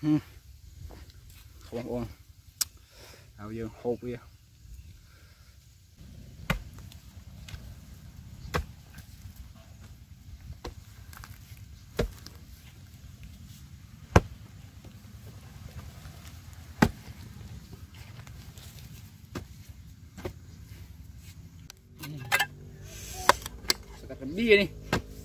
không ôn ao dương hộp kia cái bia đi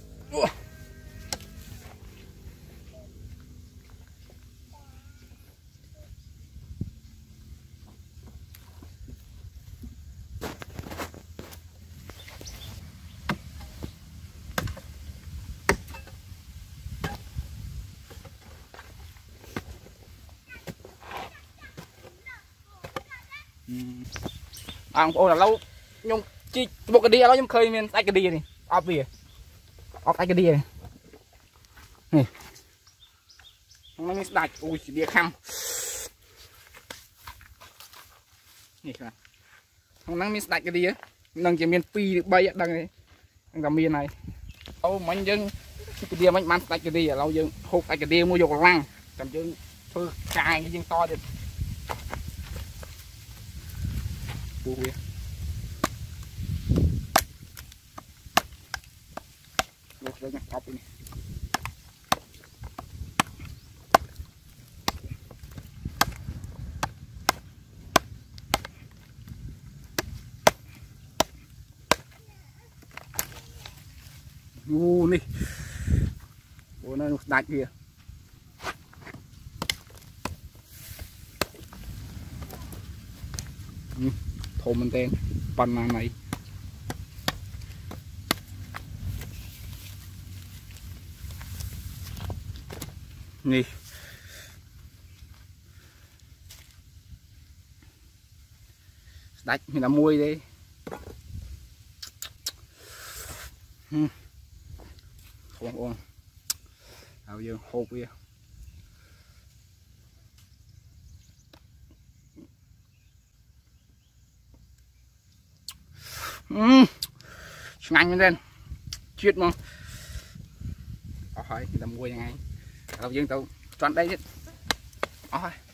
ông ôi là lâu nhung chi một cái đĩa đó nhung khơi men tay cái đĩa này ốp bìa ốp tay cái đĩa này nè nó mới đặt ui đĩa khăm nè các bạn không năng mới đặt cái đĩa nâng chỉ miền pi được bay đằng này đằng cả miền này ô mình dân cái đĩa mình mang đặt cái đĩa lâu dân hộp tay cái đĩa mua dầu lăng cầm chân phơi cài cái dân to được bùa bìa luộc đây nha ốp đi nè bố nó đặt kìa thô mình tên phần này nè đặt mình làm muôi đi không ôn ao dương hộp kia ngành lên chuyên mà hỏi làm muôi ngay ao dương tao chọn đây chứ